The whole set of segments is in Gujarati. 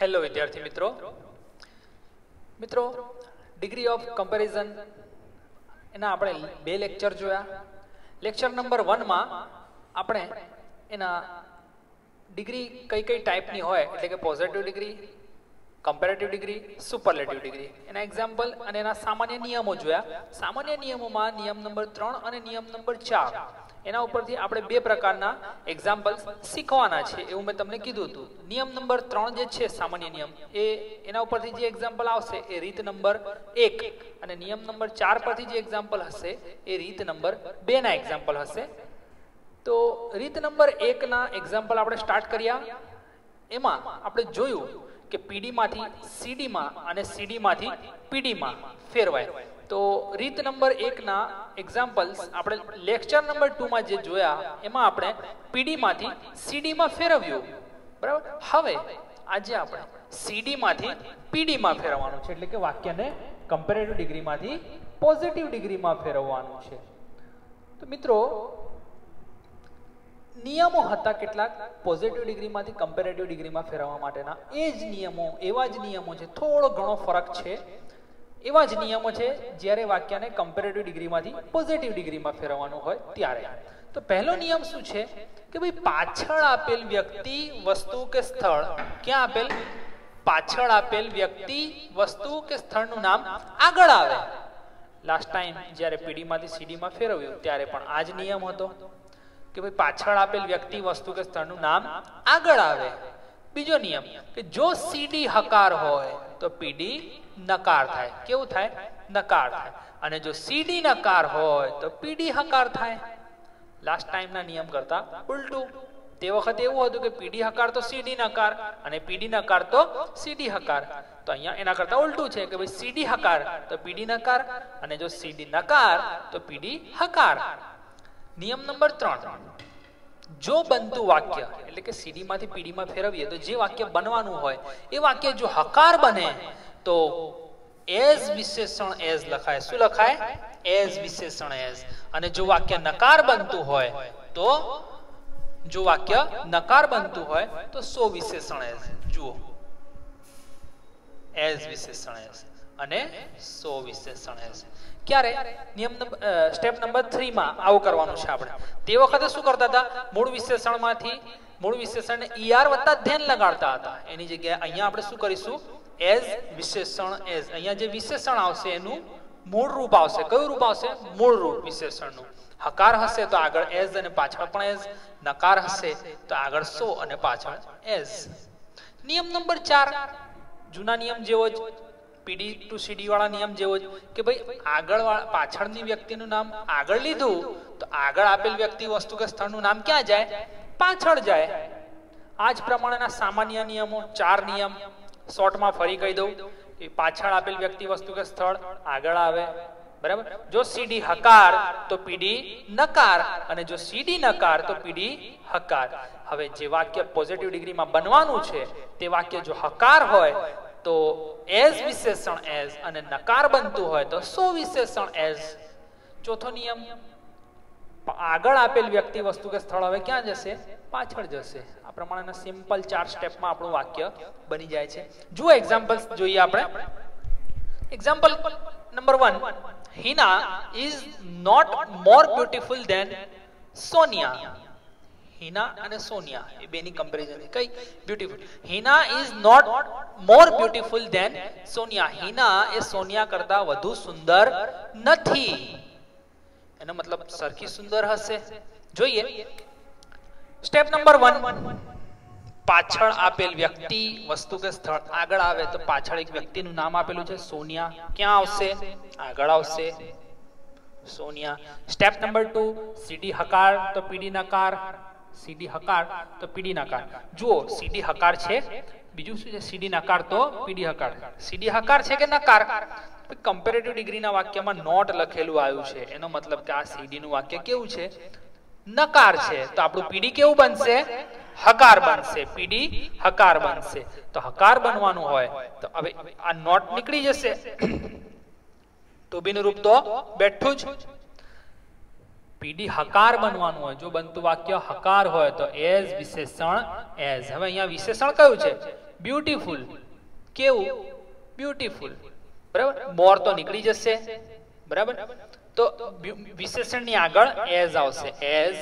હેલો વિદ્યાર્થી મિત્રો મિત્રો ડિગ્રી ઓફ કમ્પેરિઝન એના આપણે બે લેક્ચર જોયા. લેક્ચર નંબર 1 માં આપણે એના ડિગ્રી કઈ કઈ ટાઈપની હોય એટલે કે positive degree, comparative degree, superlative degree એના એક્ઝામ્પલ અને એના સામાન્ય નિયમો જોયા. સામાન્ય નિયમોમાં નિયમ નંબર 3 અને નિયમ નંબર 4 એના ઉપરથી આપણે બે પ્રકારના એક્ઝામ્પલ્સ શીખવાના છે એવું મેં તમને કીધું હતું. નિયમ નંબર 3 જે છે સામાન્ય નિયમ એના ઉપરથી જે એક્ઝામ્પલ આવશે એ રીત નંબર 1 અને નિયમ નંબર 4 પરથી જે એક્ઝામ્પલ હશે એ રીત નંબર 2 ના એક્ઝામ્પલ હશે. તો રીત નંબર 1 ના એક્ઝામ્પલ આપણે સ્ટાર્ટ કર્યા. એમાં આપણે જોયું કે પીડી માંથી સીડી માં અને સીડી માંથી પીડી માં ફેરવાય. તો રીત નંબર 1 ના એક્ઝામ્પલ્સ આપણે લેક્ચર નંબર 2 માં જે જોયા એમાં આપણે પીડી માંથી સીડી માં ફેરવ્યું, બરાબર. હવે આજે આપણે સીડી માંથી પીડી માં ફેરવવાનું છે એટલે કે વાક્યને કમ્પેરેટિવ ડિગ્રી માંથી પોઝિટિવ ડિગ્રી માં ફેરવવાનું છે. તો મિત્રો નિયમો હતા કેટલાક પોઝિટિવ ડિગ્રીમાંથી કમ્પેરેટિવ ડિગ્રીમાં ફેરવવા માટેના. એ જ નિયમો, એવા જ નિયમો છે, થોડો ઘણો ફરક છે. એવા જ નિયમો છે જ્યારે વાક્યને કમ્પેરેટિવ ડિગ્રીમાંથી પોઝિટિવ ડિગ્રીમાં ફેરવવાનું હોય ત્યારે. તો પહેલો નિયમ શું છે કે ભાઈ પાછળ આપેલ વ્યક્તિ, વસ્તુ કે સ્થળ, ક્યાં આપેલ? પાછળ આપેલ વ્યક્તિ, વસ્તુ કે સ્થળનું નામ આગળ આવે. લાસ્ટ ટાઈમ જ્યારે પીડી માંથી સીડી માં ફેરવ્યું ત્યારે પણ આ જ નિયમ હતો કે ભાઈ પાછળ આપેલ વ્યક્તિ, વસ્તુ કે સ્થળનું નામ આગળ આવે. બીજો નિયમ કે જો સીડી હકાર હોય તો પીડી નકાર થાય. કેવું થાય? નકાર થાય. અને જો સીડી નકાર હોય તો પીડી હકાર થાય. લાસ્ટ ટાઈમના નિયમ કરતા ઉલટું. તે વખતે એવું હતું કે પીડી હકાર તો સીડી નકાર અને પીડી નકાર તો સીડી હકાર. તો અહીંયા એના કરતા ઉલટું છે કે ભાઈ સીડી હકાર તો પીડી નકાર અને જો સીડી નકાર તો પીડી હકાર. નિયમ નંબર 3, જો બનતું વાક્ય એટલે કે સીડી માંથી પીડી માં ફેરવીએ તો જે વાક્ય બનવાનું હોય એ વાક્ય જો હકાર બને તો એઝ વિશેષણ એઝ લખાય. શું લખાય? એઝ વિશેષણ એઝ. અને જો વાક્ય નકાર બનતું હોય તો જો વાક્ય નકાર બનતું હોય તો સો વિશેષણ એઝ. જુઓ, એઝ વિશેષણ એઝ અને સો વિશેષણ એઝ. ક્યારે? નિયમ સ્ટેપ નંબર 3 માં આવું કરવાનું છે આપણે. તે વખતે શું કરતા હતા? મૂળ વિશેષણમાંથી મૂળ વિશેષણને ઈઆર વત્તા ધ્યાન લગાડતા હતા. એની જગ્યાએ અહીંયા આપણે શું કરીશું? એઝ વિશેષણ એઝ. અહીંયા જે વિશેષણ આવશે એનું મૂળ રૂપ આવશે. કયું રૂપ આવશે? મૂળ રૂપ વિશેષણનું. હકાર હશે તો આગળ એઝ અને પાછળ પણ એઝ. નકાર હશે તો આગળ સો અને પાછળ એઝ. નિયમ નંબર 4 જૂના નિયમ જેવો જ, પીડી ટુ સીડી વાળા નિયમ જેવો જ કે ભાઈ આગળ પાછળની વ્યક્તિનું નામ આગળ લીધું તો આગળ આપેલ વ્યક્તિ, વસ્તુ કે સ્થળનું નામ ક્યાં જાય? પાછળ જાય. આ જ પ્રમાણેના સામાન્ય નિયમો 4 નિયમ શોર્ટમાં ફરી કહી દઉં. પાછળ આપેલ વ્યક્તિ, વસ્તુ કે સ્થળ આગળ આવે, બરાબર. જો સીડી હકાર તો પીડી નકાર અને જો સીડી નકાર તો પીડી હકાર. હવે જે વાક્ય પોઝિટિવ ડિગ્રીમાં બનવાનું છે તે વાક્ય જો હકાર હોય તો એઝ વિશેષણ એઝ અને નકાર બનતું હોય તો સો વિશેષણ એઝ. ચોથો નિયમ, આગળ આપેલ વ્યક્તિ, વસ્તુ કે સ્થળ હવે ક્યાં જશે? પાછળ જશે. આ પ્રમાણેના સિમ્પલ 4 સ્ટેપમાં આપણું વાક્ય બની જાય છે. જુઓ એક્ઝામ્પલ્સ જોઈએ આપણે. Example number 1, Hina is not more beautiful than Sonia. Hina અને સોનિયા એ બેની કમ્પેરિઝન છે. કઈ? Beautiful. Hina is not more beautiful than Sonia. Hina એ સોનિયા કરતા વધુ સુંદર નથી. એનો મતલબ સરખી સુંદર હશે. જોઈએ સ્ટેપ નંબર 1, પાછળ આપેલ વ્યક્તિ, વસ્તુ કે સ્થળ આગળ આવે તો પાછળ એક વ્યક્તિનું નામ આપેલું છે સોનિયા. ક્યાં આવશે? આગળ આવશે સોનિયા. સ્ટેપ નંબર 2, સીડી હકાર તો પીડી નકાર. સીડી હકાર તો પીડી નકાર. જુઓ સીડી હકાર છે, બીજું શું છે? સીડી નકાર તો પીડી હકાર. સીડી હકાર છે કે નકાર? કમ્પેરેટિવ ડિગ્રીના વાક્યમાં નોટ લખેલું આવ્યું છે એનો મતલબ કે આ સીડી નું વાક્ય કેવું છે? નકાર છે. તો આપણું પીડી કેવું બનશે? હકાર બનશે. પીડી હકાર બનશે. તો હકાર બનવાનું હોય તો હવે આ નોટ નીકળી જશે. ટુ બી નું રૂપ તો બેઠું જ. પીડી હકાર બનવાનું હોય, જો બનતું વાક્ય હકાર હોય તો એઝ વિશેષણ એઝ. હવે અહીંયા વિશેષણ કયું છે? બ્યુટીફુલ, કેવું? બ્યુટીફુલ, બરાબર. મોર તો નીકળી જશે, બરાબર. તો વિશેષણની આગળ એઝ આવશે, એઝ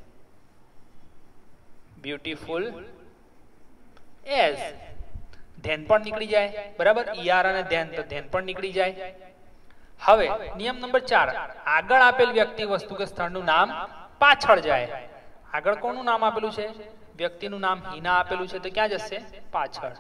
બ્યુટીફુલ એઝ. ધેન પણ નીકળી જાય, બરાબર. ઈઆર અને ધેન, તો ધેન પણ નીકળી જાય. હવે નિયમ નંબર 4, આગળ આપેલ વ્યક્તિ, વસ્તુ કે સ્થળનું નામ પાછળ જાય. આગળ કોનું નામ આપેલું છે? વ્યક્તિનું નામ હિના આપેલું છે, તો ક્યાં જશે? પાછળ.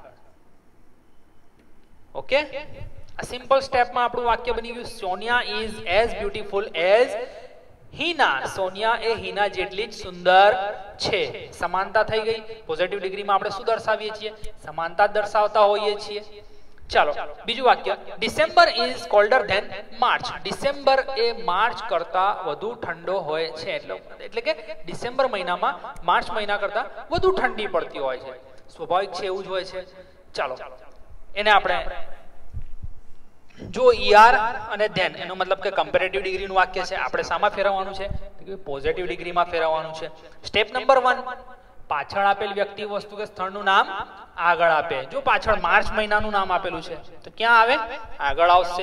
ઓકે, આ સિમ્પલ સ્ટેપમાં આપણું વાક્ય બની ગયું, Sonia is as beautiful as Hina. Sonia એ હિના જેટલી જ સુંદર છે. સમાનતા થઈ ગઈ. પોઝિટિવ ડિગ્રીમાં આપણે શું દર્શાવીએ છીએ? સમાનતા દર્શાવતા હોઈએ છીએ. ચાલો બીજું વાક્ય, December is colder than March. December એ માર્ચ કરતા વધુ ઠંડો હોય છે. એટલે કે ડિસેમ્બર મહિનામાં માર્ચ મહિના કરતા વધુ ઠંડી પડતી હોય છે. સ્વાભાવિક છે, એવું જ હોય છે. ચાલો એને આપણે જો ઈઆર અને ધેન, એનો મતલબ કે કમ્પેરેટિવ ડિગ્રીનું વાક્ય છે. આપણે શામાં ફેરવવાનું છે? પોઝિટિવ ડિગ્રીમાં ફેરવવાનું છે. સ્ટેપ નંબર 1, પાછળ આપેલ વ્યક્તિ, વસ્તુ કે સ્થળનું નામ આગળ આપે. જો પાછળ માર્ચ મહિનાનું નામ આપેલું છે, તો ક્યાં આવે? આગળ આવશે.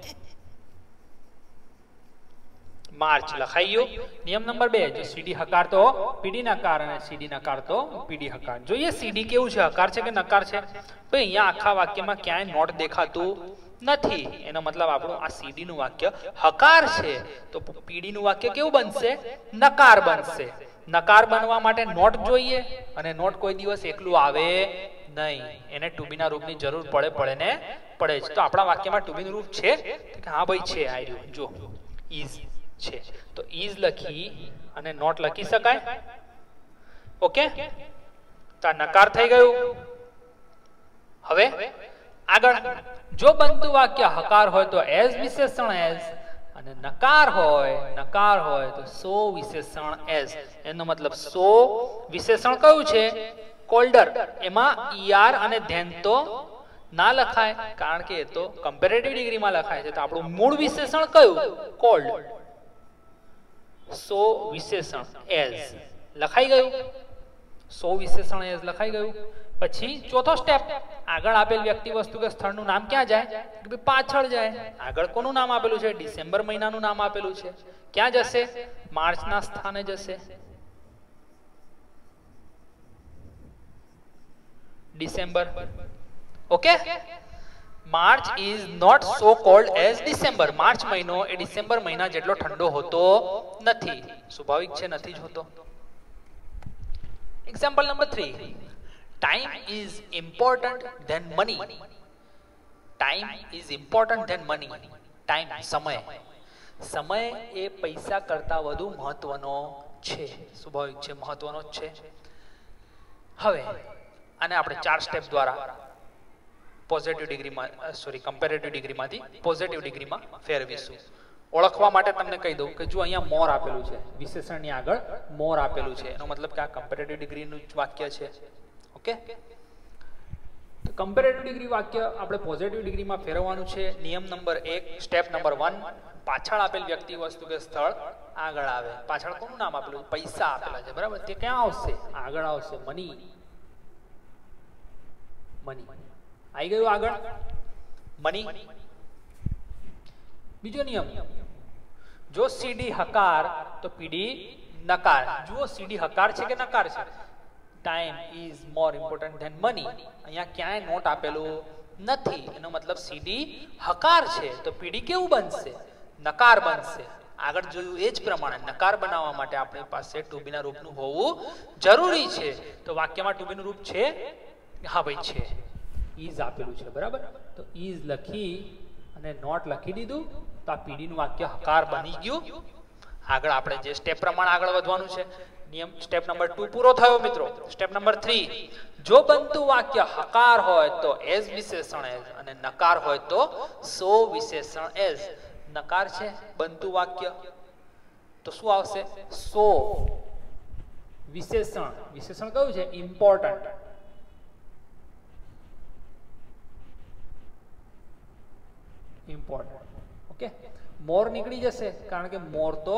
માર્ચ લખાઈ ગયું. નિયમ નંબર 2, જો સીડી હકાર તો પીડી નકાર અને સીડી નકાર તો પીડી હકાર. જોઈએ સીડી કેવું છે, હકાર છે કે નકાર છે? તો અહીંયા આખા વાક્યમાં ક્યાંય નોટ દેખાતું નથી. એનો મતલબ આપણું આ સીડી નું વાક્ય હકાર છે. તો પીડી નું વાક્ય કેવું બનશે? નકાર બનશે. નકાર બનવા માટે નોટ જોઈએ, અને નોટ કોઈ દિવસ એકલું આવે નહીં. એને ટુ બી ના રૂપની જરૂર પડે ને પડે જ. તો આપણા વાક્યમાં ટુ બી નું રૂપ છે? હા ભાઈ છે, આ રહ્યું જો ઇઝ છે. તો ઇઝ લખી અને નોટ લખી શકાય. ઓકે, તો આ નકાર થઈ ગયું. હવે આગળ, જો બનતું વાક્ય હકાર હોય તો એઝ વિશેષણ એઝ, અને નકાર હોય તો સો વિશેષણ એઝ. એનો મતલબ સો વિશેષણ કયું છે? કોલ્ડર. એમાં ઈઆર અને ધેન તો ના લખાય, કારણ કે એ તો કમ્પેરેટિવ ડિગ્રીમાં લખાય છે. તો આપણું મૂળ વિશેષણ કયું? કોલ્ડ. સો વિશેષણ એઝ લખાઈ ગયું. સો વિશેષણ એઝ લખાઈ ગયું. પછી ચોથો સ્ટેપ, આગળ આપેલ વ્યક્તિ, વસ્તુ કે સ્થળનું નામ ક્યાં જાય? પાછળ જાય. આગળ કોનું નામ આપેલું છે? ડિસેમ્બર મહિનાનું નામ આપેલું છે. ક્યાં જશે? માર્ચના સ્થાને જશે. December. Okay, March is not so cold as December. March મહિનો એ ડિસેમ્બર મહિના જેટલો ઠંડો હોતો નથી. સ્વાભાવિક છે, નથી જ હોતો. Example number 3, time is important than money. Time is important than money. Time, સમય એ પૈસા કરતા વધુ મહત્વનો છે. સ્વાભાવિક છે, મહત્વનો જ છે. હવે આને આપણે 4 સ્ટેપ દ્વારા પોઝિટિવ ડિગ્રીમાં, કમ્પેરેટિવ ડિગ્રીમાંથી પોઝિટિવ ડિગ્રીમાં ફેરવીશું. ઓળખવા માટે તમને કહી દઉં કે જો અહીંયા મોર આપેલું છે, વિશેષણની આગળ મોર આપેલું છે, એનો મતલબ કે આ કમ્પેરેટિવ ડિગ્રીનું જ વાક્ય છે. ઓકે, તો કમ્પેરેટિવ ડિગ્રી વાક્ય આપણે પોઝિટિવ ડિગ્રીમાં ફેરવવાનું છે. નિયમ નંબર 1, સ્ટેપ નંબર 1, પાછળ આપેલ વ્યક્તિ, વસ્તુ કે સ્થળ આગળ આવે. પાછળ કોનું નામ આપેલું? પૈસા આપેલા છે, બરાબર. તે ક્યાં આવશે? આગળ આવશે. મની. આવી ગયું આગળ, મની. બીજો નિયમ, જો સીડી હકાર તો પીડી નકાર. જુઓ સીડી હકાર છે કે નકાર છે? Time is more important than money. અહીંયા ક્યાંય નોટ આપેલું નથી. એનો મતલબ સીડી હકાર છે, તો પીડી કેવું બનશે? નકાર બનશે. આગળ જોયું એ જ પ્રમાણે નકાર બનાવવા માટે આપણી પાસે ટુ બી ના રૂપનું હોવું જરૂરી છે. તો વાક્યમાં ટુ બી નું રૂપ છે? હા ભાઈ છે, ઇઝ આપેલું છે, બરાબર. તો ઇઝ લખી અને નોટ લખી દીધું, તો આ પીડી નું વાક્ય હકાર બની ગયું. આગળ આપણે જે સ્ટેપ પ્રમાણે આગળ વધવાનું છે. નિયમ સ્ટેપ નંબર 2 પૂરો થયો મિત્રો. સ્ટેપ નંબર 3, જો બનતું વાક્ય હકાર હોય તો એઝ વિશેષણ એઝ, અને નકાર હોય તો સો વિશેષણ એઝ. નકાર છે બનતું વાક્ય, તો શું આવશે? સો વિશેષણ. વિશેષણ કયું છે? ઇમ્પોર્ટન્ટ. ઓકે, મોર નીકળી જશે, કારણ કે મોર તો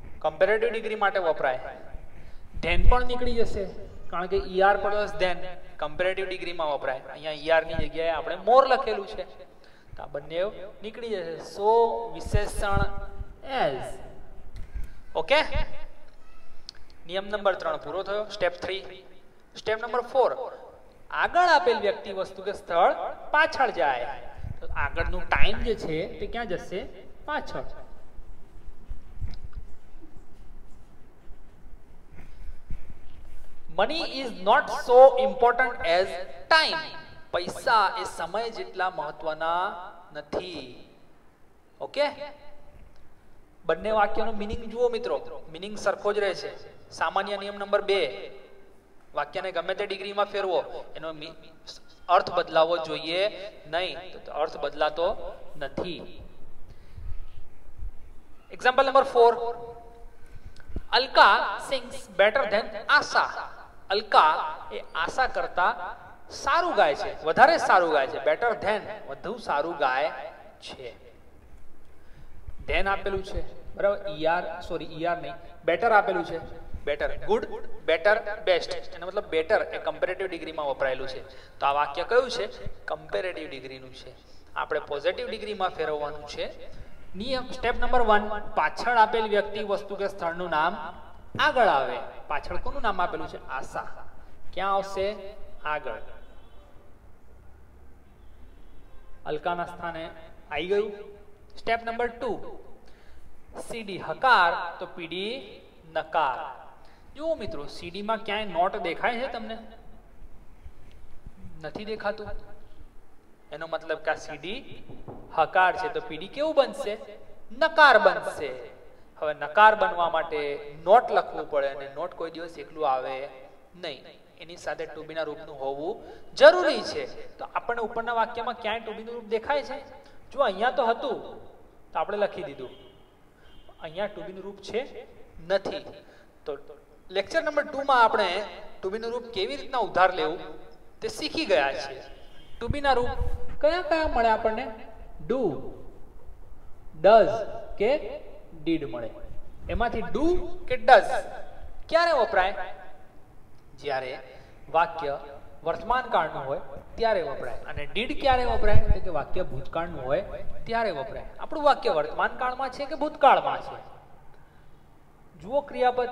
કમ્પેરેટિવ ડિગ્રી માટે વપરાય. ધેન પણ નીકળી જશે, કારણ કે ઈઆર પ્લસ ધેન કમ્પેરેટિવ ડિગ્રીમાં વપરાય. અહીંયા ER ની જગ્યાએ આપણે મોર લખેલું છે તો આ બંને નીકળી જશે. સો વિશેષણ એઝ. ઓકે, નિયમ નંબર 3 પૂરો થયો. સ્ટેપ 3. સ્ટેપ નંબર 4, આગળ આપેલ વ્યક્તિ વસ્તુ કે સ્થળ પાછળ જાય. તો આગળનું ટાઈમ જે છે તે ક્યાં જશે? પાછળ. Money is not so important as time. પૈસા એ સમય જેટલા મહત્વના નથી. ઓકે, બંને વાક્યનો મીનિંગ જુઓ મિત્રો, મીનિંગ સરખો જ રહે છે. સામાન્ય નિયમ નંબર 2, વાક્યને ગમે તે ડિગ્રીમાં ફેરવો એનો અર્થ બદલાવો જોઈએ નહીં. તો અર્થ બદલાતો નથી. Example number 4, Alka sings better than Asha. Alka એ આશા કરતા સારું ગાય છે, વધારે સારું ગાય છે. બેટર ધેન વધુ સારું ગાય છે. ધેન આપેલું છે બરાબર, ER નહીં, બેટર આપેલું છે. Better, good, better, best. એનો મતલબ બેટર એ કમ્પેરેટિવ ડિગ્રીમાં વપરાયેલું છે. તો આ વાક્ય કયું છે? કમ્પેરેટિવ ડિગ્રીનું છે. આપણે પોઝિટિવ ડિગ્રીમાં ફેરવવાનું છે. નિયમ સ્ટેપ નંબર 1, પાછળ આપેલ વ્યક્તિ વસ્તુ કે સ્થળનું નામ આગળ આવે. પાછળ કોનું નામ આપેલું છે? આશા. ક્યાં આવશે? આગળ. અલકાના સ્થાને આવી ગયું. સ્ટેપ નંબર 2, સીડી હકાર તો પીડી નકાર. જુઓ મિત્રો, સીડી માં ક્યાંય નોટ દેખાય છે તમને? નથી દેખાતું. એનો મતલબ કે સીડી હકાર છે તો પીડી કેવું બનશે? નકાર બનશે. હવે નકાર બનવા માટે નોટ લખવું પડે અને નોટ કોઈ દિવસ એકલું આવે નહીં, એની સાથે ટુ બી ના રૂપનું હોવું જરૂરી છે. તો આપણને ઉપરના વાક્યમાં ક્યાંય ટુ બી નું રૂપ દેખાય છે? જો અહીંયા તો હતું તો આપણે લખી દીધું, અહીંયા ટુ બી નું રૂપ છે નથી. તો લેક્ચર નંબર 2 માં આપણે ટુ બી નું રૂપ કેવી રીતના ઉધાર લેવું તે શીખી ગયા છીએ. ટુ બી ના રૂપ કયા કયા મળે આપણને? ડુ, ડઝ કે ડીડ મળે. એમાંથી ડુ કે ડઝ ક્યારે વપરાય? જ્યારે વાક્ય વર્તમાન કાળનું હોય ત્યારે વપરાય. અને ડીડ ક્યારે વપરાય? તો કે વાક્ય ભૂતકાળનું હોય ત્યારે વપરાય. આપણું વાક્ય વર્તમાન કાળમાં છે કે ભૂતકાળમાં છે? જુઓ ક્રિયાપદ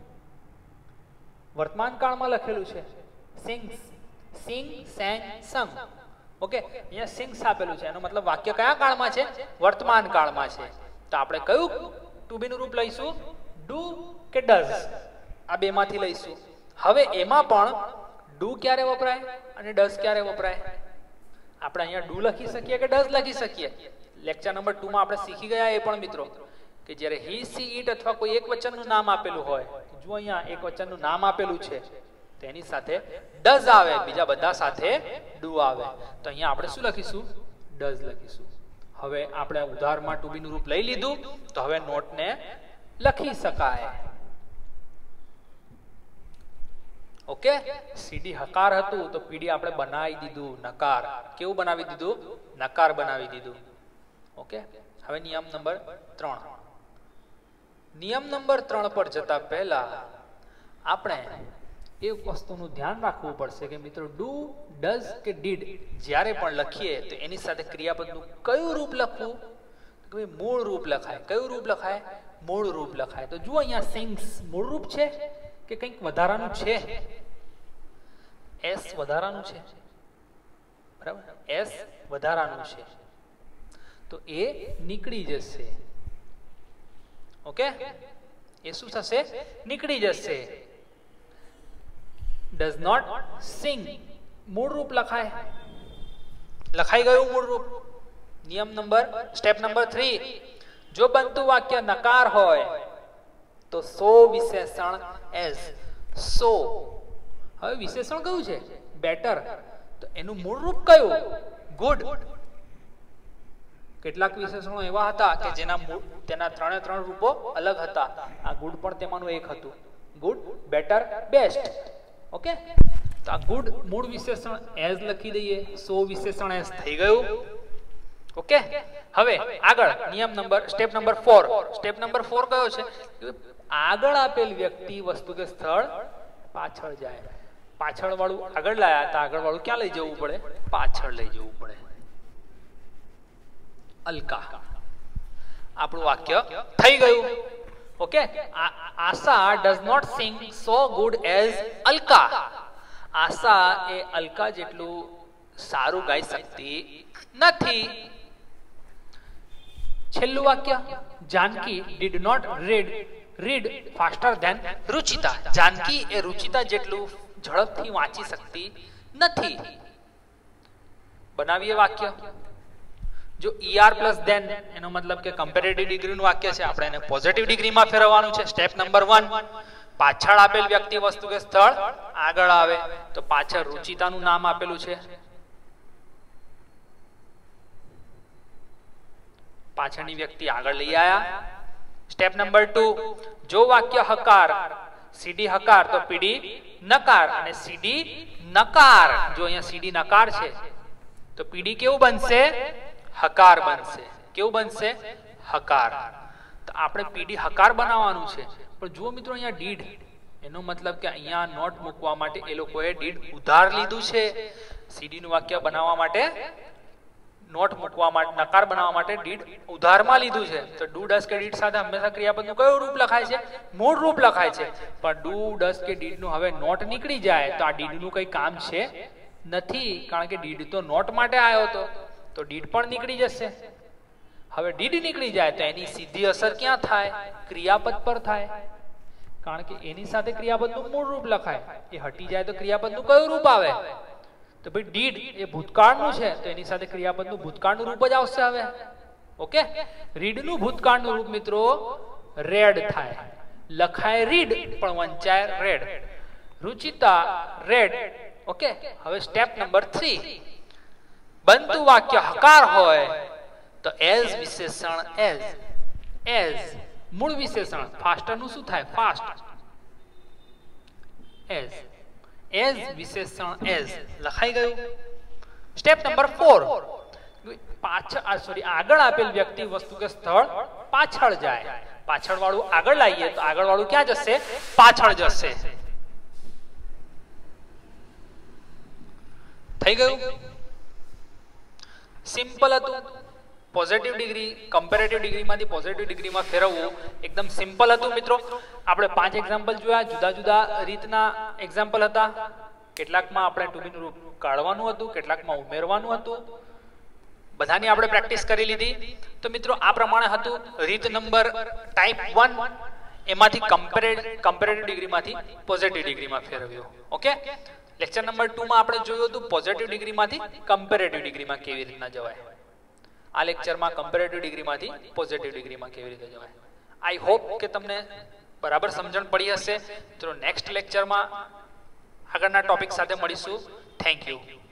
વર્તમાન કાળમાં લખેલું છે. Sings, sing, sang, sung. Okay, અહીંયા સિંગ્સ આપેલું છે, એનો મતલબ વાક્ય કયા કાળમાં છે? વર્તમાન કાળમાં છે. તો આપણે કયું ટુ બી નું રૂપ લઈશું? ડુ કે ડઝ? આ બેમાંથી લઈશું. હવે એમાં પણ ડુ ક્યારે વપરાય અને ડઝ ક્યારે વપરાય? આપણે અહીંયા ડુ લખી શકીએ કે ડઝ લખી શકીએ? લેક્ચર નંબર 2 માં આપણે શીખી ગયા એ પણ મિત્રો કે જ્યારે હી, સી, ઇટ અથવા કોઈ એક વચનનું નામ આપેલું હોય, જો અહીંયા એક વચનનું નામ આપેલું છે તેની સાથે ડઝ આવે, બીજા બધા સાથે ડુ આવે. તો અહીંયા આપણે શું લખીશું? ડઝ લખીશું. હવે આપણે ઉધારમાં ટુ બી નું રૂપ લઈ લીધું તો હવે નોટને લખી શકાય. ઓકે, સીડી હકાર હતું તો પીડી આપણે બનાવી દીધું નકાર. કેવું બનાવી દીધું? નકાર બનાવી દીધું. ઓકે, હવે નિયમ નંબર 3. નિયમ નંબર 3 પર જતા પહેલા આપણે એક વસ્તુનું ધ્યાન રાખવું પડશે કે મિત્રો ડુ, ડઝ કે ડીડ જ્યારે પણ લખીએ તો એની સાથે ક્રિયાપદનું કયું રૂપ લખવું? તો મૂળ રૂપ લખાય. કયું રૂપ લખાય? મૂળ રૂપ લખાય. તો જુઓ અહીંયા સિંગ્સ મૂળ રૂપ છે કે કંઈક વધારાનું છે? એસ વધારાનું છે, બરાબર? એસ વધારાનું છે તો એ નીકળી જશે. ઓકે, એ શું થશે? નીકળી જશે. does not sing મૂળ રૂપ લખાય. લખાઈ ગયું મૂળ રૂપ. નિયમ નંબર સ્ટેપ નંબર 3, જો બનતું વાક્ય નકાર હોય તો સો વિશેષણ એઝ. સો, હવે વિશેષણ કયું છે? બેટર. તો એનું મૂળ રૂપ કયું? ગુડ. કેટલાક વિશેષણો એવા હતા કે તેના 3 રૂપો અલગ હતા. આ ગુડ પણ તેમાંનું એક હતું. Good, better, best. ઓકે, તો આ ગુડ મૂળ વિશેષણ એઝ લખી દઈએ. સો વિશેષણ એઝ થઈ ગયું. ઓકે, હવે આગળ નિયમ number step number 4. Step number 4 કયો છે? આગળ આપેલ વ્યક્તિ વસ્તુ કે સ્થળ પાછળ જાય. પાછળ વાળું આગળ લાયા તો આગળ વાળું ક્યાં લઈ જવું પડે? પાછળ લઈ જવું પડે. અલકા. આપણું વાક્ય થઈ ગયું. Okay. Asha does not sing so good as Alka. Asha એ અલકા જેટલું સારું ગાઈ શકતી નથી. છેલ્લું વાક્ય, Janaki did not read faster than Ruchita. Janaki એ રુચિતા જેટલું ઝડપથી વાંચી શકતી નથી. બનાવીએ વાક્ય. જો ER પ્લસ ધેન એનો મતલબ કે કમ્પેરેટિવ ડિગ્રીનું વાક્ય છે, આપણે એને પોઝિટિવ ડિગ્રીમાં ફેરવવાનું છે. સ્ટેપ નંબર 1, પાછળ આપેલ વ્યક્તિ, વસ્તુ કે સ્થળ આગળ આવે તો પાછળ રુચિતાનું નામ આપેલું છે, પાછળની વ્યક્તિ આગળ લઈ આયા. સ્ટેપ નંબર 2, જો વાક્ય હકાર, સીડી હકાર તો પીડી નકાર, અને સીડી નકાર, જો અહીંયા સીડી નકાર છે તો પીડી કેવું બનશે? હકાર બનશે. કેવું બનશે? હકાર. તો આપણે પીડી હકાર બનાવવાનું છે. પણ જુઓ મિત્રો, અહીંયા ડીડ એનો મતલબ કે અહીંયા નોટ મૂકવા માટે એ લોકોએ ડીડ ઉધાર લીધું છે. સીડી નું વાક્ય બનાવવા માટે, નોટ મૂકવા માટે, નકાર બનાવવા માટે ડીડ ઉધારમાં લીધું છે. તો ડુ ડસ કે ડીડ સાથે હંમેશા ક્રિયાપદનું કયું રૂપ લખાય છે? મૂળ રૂપ લખાય છે. પણ ડુ ડસ કે ડીડ નું હવે નોટ નીકળી જાય તો આ ડીડ નું કઈ કામ છે નથી, કારણ કે ડીડ તો નોટ માટે આવ્યો હતો, તો ડીડ પણ નીકળી જશે. હવે ડીડ નીકળી જાય તો એની સીધી અસર ક્યાં થાય? ક્રિયાપદ પર થાય, કારણ કે એની સાથે ક્રિયાપદનું મૂળ રૂપ લખાય. એ હટી જાય તો ક્રિયાપદનું કયું રૂપ આવે? તો ભાઈ ડીડ એ ભૂતકાળનું છે તો એની સાથે ક્રિયાપદનું ભૂતકાળનું રૂપ જ આવશે. હવે ઓકે, રીડનું ભૂતકાળનું રૂપ મિત્રો રેડ થાય. લખાય રીડ પણ વંચાય રેડ. રુચિતા રેડ. ઓકે. હવે સ્ટેપ નંબર 3, બનતું વાક્ય હકાર હોય તો એઝ વિશેષણ એઝ મૂળ વિશેષણ ફાસ્ટર નું શું થાય? ફાસ્ટ. એઝ વિશેષણ એઝ લખાઈ ગયું. સ્ટેપ નંબર 4, આગળ આપેલ વ્યક્તિ, વસ્તુ કે સ્થળ પાછળ જાય. પાછળ વાળું આગળ લાવીએ તો આગળ વાળું ક્યાં જશે? પાછળ જશે. થઈ ગયું. સિમ્પલ હતું. પોઝિટિવ ડિગ્રી કમ્પેરેટિવ ડિગ્રીમાંથી પોઝિટિવ ડિગ્રીમાં ફેરવવું એકદમ સિમ્પલ હતું મિત્રો. આપણે 5 એક્ઝામ્પલ જોયા, જુદા જુદા રીતના એક્ઝામ્પલ હતા. કેટલાકમાં આપણે ટુ બીનું રૂપ કાઢવાનું હતું, કેટલાકમાં ઉમેરવાનું હતું. બધાની આપણે પ્રેક્ટિસ કરી લીધી. તો મિત્રો આ પ્રમાણે હતું. રીત નંબર ટાઈપ 1 એમાંથી કમ્પેરેટિવ ડિગ્રીમાંથી પોઝિટિવ ડિગ્રીમાં ફેરવ્યો. ઓકે. લેક્ચર નંબર 2 માં આપણે જોયું હતું પોઝિટિવ ડિગ્રીમાંથી કમ્પેરેટિવ ડિગ્રીમાં કેવી રીતના જવાય. આ લેક્ચરમાં કમ્પેરેટિવ ડિગ્રીમાંથી પોઝિટિવ ડિગ્રીમાં કેવી રીતે જવાય. આઈ હોપ કે તમને બરાબર સમજણ પડી હશે. તો નેક્સ્ટ લેક્ચરમાં આગળના ટોપિક સાથે મળીશું. Thank you.